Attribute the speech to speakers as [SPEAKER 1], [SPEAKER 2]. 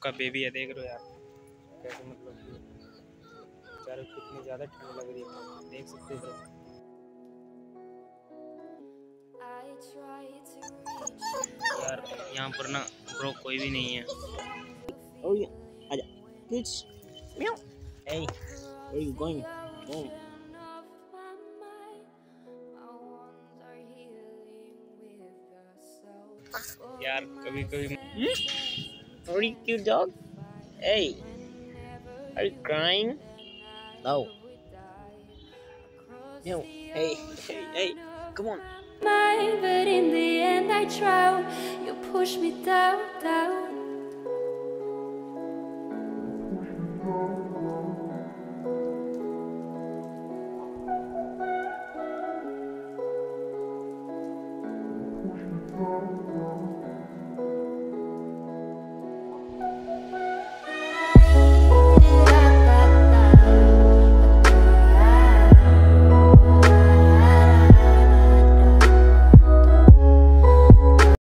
[SPEAKER 1] का बेबी है, देख रहे हो यार कैसे, मतलब बेचारे कितनी ज़्यादा ठंड लग रही है, देख सकते हो। यार यहाँ पर ना ब्रो कोई भी नहीं है। Oh yeah, आजा kids, meow. Hey, where are you going? Home. यार कभी कभी Are you cute dog? Hey, are you crying? No. No. Hey, hey, hey, come on.
[SPEAKER 2] But in the end I drown. You push me down, down.